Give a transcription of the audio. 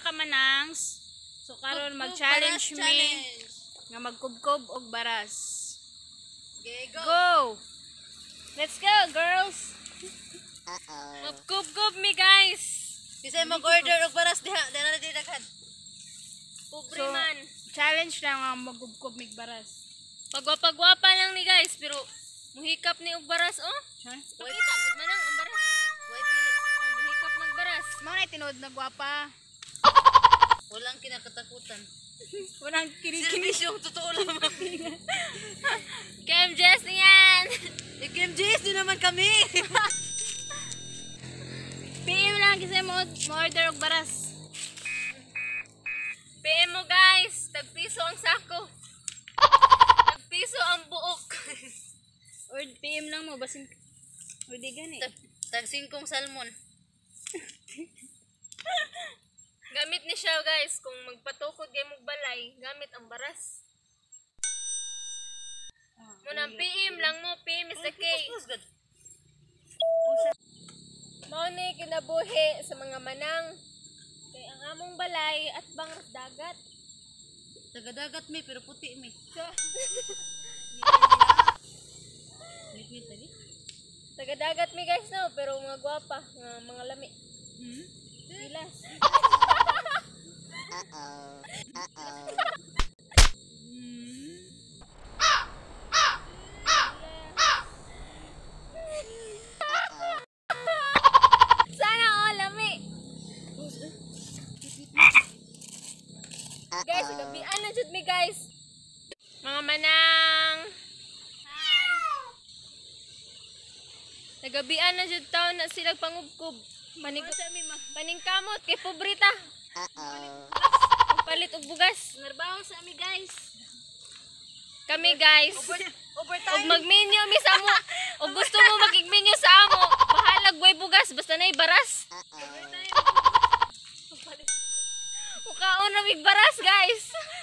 ka manangs. So karon mag-challenge me nga magkubkob og baras. Okay, go. Go. Let's go, girls. Magkubkob me, guys. Kasi mag-order og baras diha, dala na dinaghan. Pobre man. Challenge na nga magkubkob mig baras. Pagwapa-gwapa lang ni guys, pero muhikap ni og baras, oh. Pakita pud man ang baras. Way pili. Muhikap ng baras. Mao na tinuod na gwapa. Walang kinakatakutan. Walang kinikinig. Serbisyong totoo lamang. KMJS niyan. KMJS din naman kami. PM lang kasi mo order og baras. PM mo guys, tagpiso ang sako. Tagpiso ang buok. Or PM lang mo basin. O di gani. Tag 5 salmon. Gamit ni siya guys, kung magpatukod kay mong balay, gamit ang baras. Munang PM lang mo, PM is the key. Mao ni kinabuhi sa mga manang. Kay ang among balay at bang dagat. Taga-dagat mi pero puti mi. Taga-dagat mi guys no, pero mga gwapa, mga lami. Bilas. Sana all lami. Guys, gabian na jud mi guys. Mga manang. Hi. Nagabian na jud taon na sila pangubkob. Paningkamot kay pobrita. Palit og bugas. Narbaho sa ami guys. Kami guys. Overtime. Og magmenyo mi sa amo. Og gusto mo magigmenyo sa amo. Bahalag way bugas basta nay baras. Mukaon na mig baras guys.